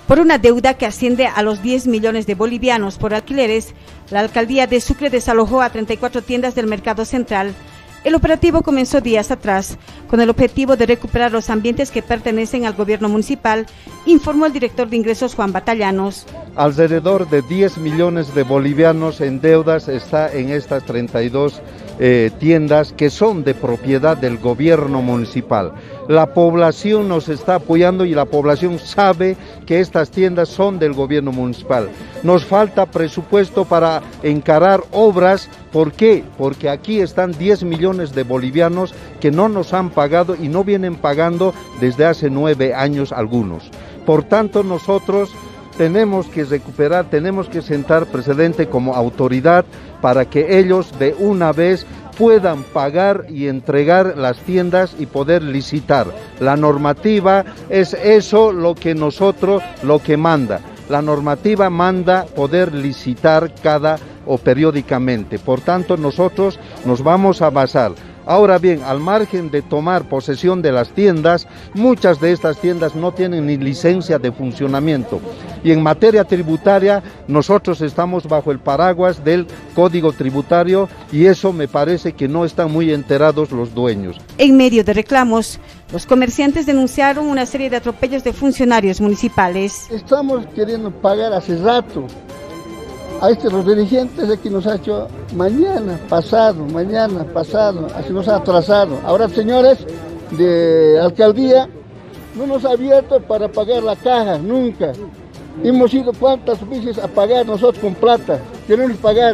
Por una deuda que asciende a los 10 millones de bolivianos por alquileres, la alcaldía de Sucre desalojó a 34 tiendas del mercado central. El operativo comenzó días atrás, con el objetivo de recuperar los ambientes que pertenecen al gobierno municipal, informó el director de ingresos Juan Batallanos. Alrededor de 10 millones de bolivianos en deudas está en estas 32 tiendas que son de propiedad del gobierno municipal. La población nos está apoyando y la población sabe que estas tiendas son del gobierno municipal. Nos falta presupuesto para encarar obras. ¿Por qué? Porque aquí están 10 millones de bolivianos que no nos han pagado y no vienen pagando desde hace 9 años algunos. Por tanto, nosotros tenemos que recuperar, tenemos que sentar precedente como autoridad para que ellos de una vez puedan pagar y entregar las tiendas y poder licitar. La normativa es eso lo que manda. La normativa manda poder licitar cada o periódicamente. Por tanto, nosotros nos vamos a basar. Ahora bien, al margen de tomar posesión de las tiendas, muchas de estas tiendas no tienen ni licencia de funcionamiento. Y en materia tributaria, nosotros estamos bajo el paraguas del Código Tributario y eso me parece que no están muy enterados los dueños. En medio de reclamos, los comerciantes denunciaron una serie de atropellos de funcionarios municipales. Estamos queriendo pagar hace rato. A los dirigentes de que nos ha hecho mañana, pasado, así nos ha atrasado. Ahora, señores de alcaldía, no nos ha abierto para pagar la caja, nunca. Hemos ido cuántas veces a pagar nosotros con plata, queremos pagar.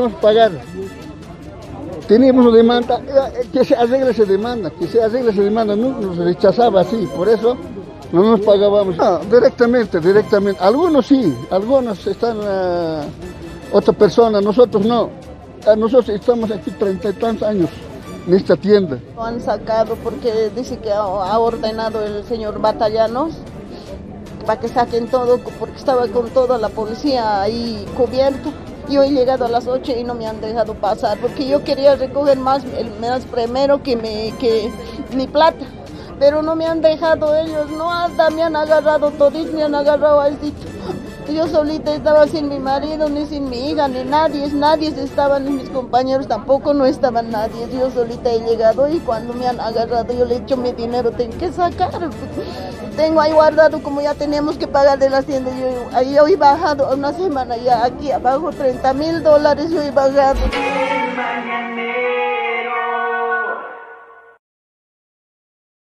Tenemos una demanda, que se arregle esa demanda, nunca nos rechazaba así, por eso no nos pagábamos. No, directamente. Algunos sí, algunos están, otra persona, nosotros no. Nosotros estamos aquí 30 y tantos años en esta tienda. Lo han sacado porque dice que ha ordenado el señor Batallanos para que saquen todo, porque estaba con toda la policía ahí cubierta. Yo he llegado a las 8 y no me han dejado pasar, porque yo quería recoger más primero que mi plata. Pero no me han dejado ellos, no hasta me han agarrado todito, me han agarrado así. Yo solita estaba sin mi marido, ni sin mi hija, ni nadie estaban, ni mis compañeros tampoco, no estaban nadie. Yo solita he llegado y cuando me han agarrado yo le he dicho mi dinero, tengo que sacar. Tengo ahí guardado como ya teníamos que pagar de la hacienda. Yo he bajado una semana ya aquí abajo, $30,000 yo he bajado.